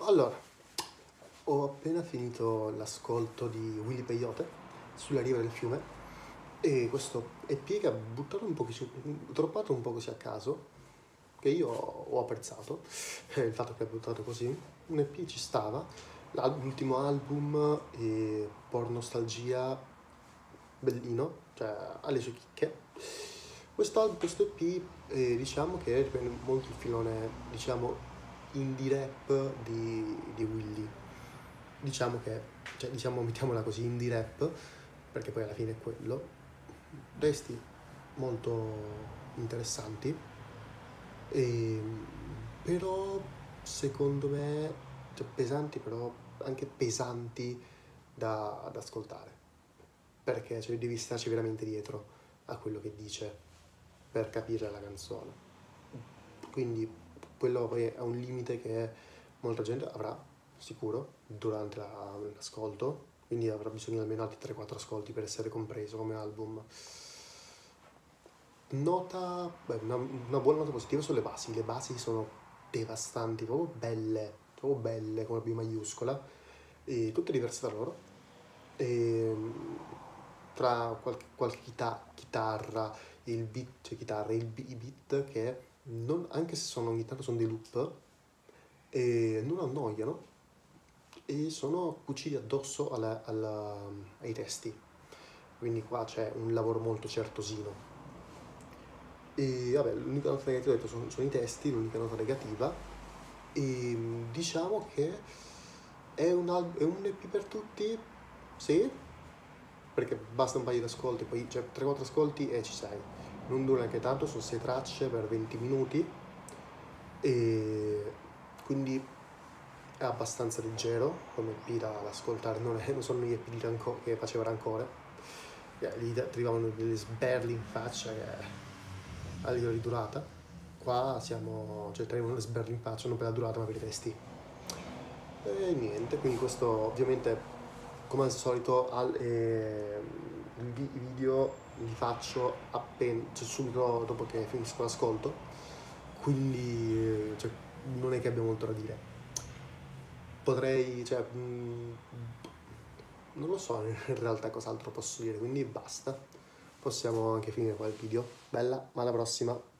Allora, ho appena finito l'ascolto di Willy Peyote sulla riva del fiume e questo EP che ha buttato un po' così, droppato un po' così a caso, che io ho apprezzato, il fatto che ha buttato così, un EP ci stava, l'ultimo album, Pornostalgia, bellino, cioè ha le sue chicche. Questo EP, diciamo che riprende molto il filone, diciamo, indie rap di Willy. Diciamo che, cioè diciamo, mettiamola così, indie rap, perché poi alla fine è quello. Testi molto interessanti, e, però secondo me, cioè, pesanti, però anche pesanti da ascoltare, perché cioè, devi starci veramente dietro a quello che dice per capire la canzone. Quindi quello poi è un limite che molta gente avrà sicuro durante l'ascolto, quindi avrà bisogno di almeno altri 3-4 ascolti per essere compreso come album. Una buona nota positiva sulle basi. Le basi sono devastanti, proprio belle con la B maiuscola, e tutte diverse da loro. E, tra qualche chitarra, il beat, cioè chitarra, i beat che anche se sono ogni tanto sono dei loop, e non annoiano e sono cuciti addosso ai testi. Quindi qua c'è un lavoro molto certosino. E vabbè, l'unica nota negativa ho detto sono i testi, l'unica nota negativa. E diciamo che è un EP per tutti, sì, perché basta un paio di ascolti, poi cioè 3-4 ascolti e ci sei. Non dura neanche tanto, sono 6 tracce per 20 minuti e quindi è abbastanza leggero come EP da ascoltare, non sono gli EP che faceva Rancore. Lì ti arrivavano delle sberli in faccia che a livello di durata. Qua siamo, cioè traiamo le sberle in faccia non per la durata ma per i testi. E niente, quindi questo ovviamente come al solito i video li faccio appena, cioè subito dopo che finisco l'ascolto, quindi cioè, non è che abbia molto da dire. Potrei, cioè, non lo so in realtà cos'altro posso dire, quindi basta. Possiamo anche finire qua il video. Bella, ma alla prossima.